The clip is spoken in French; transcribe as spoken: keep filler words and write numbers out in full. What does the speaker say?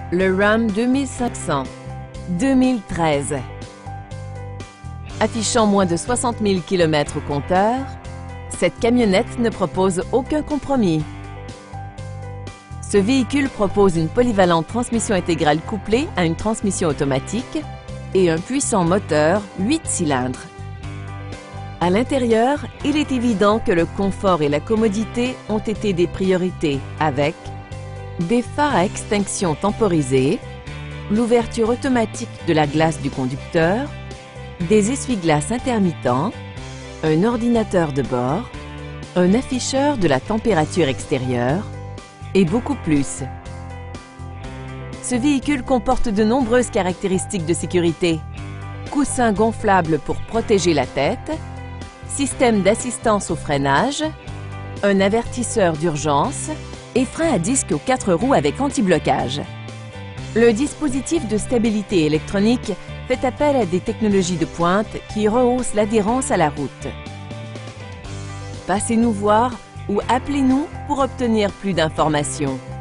Le Ram deux mille cinq cents, deux mille treize. Affichant moins de soixante mille kilomètres au compteur, cette camionnette ne propose aucun compromis. Ce véhicule propose une polyvalente transmission intégrale couplée à une transmission automatique et un puissant moteur huit cylindres. À l'intérieur, il est évident que le confort et la commodité ont été des priorités avec des phares à extinction temporisés, l'ouverture automatique de la glace du conducteur, des essuie-glaces intermittents, un ordinateur de bord, un afficheur de la température extérieure et beaucoup plus. Ce véhicule comporte de nombreuses caractéristiques de sécurité. Coussin gonflable pour protéger la tête, système d'assistance au freinage, un avertisseur d'urgence et frein à disque aux quatre roues avec anti-blocage. Le dispositif de stabilité électronique fait appel à des technologies de pointe qui rehaussent l'adhérence à la route. Passez nous voir ou appelez-nous pour obtenir plus d'informations.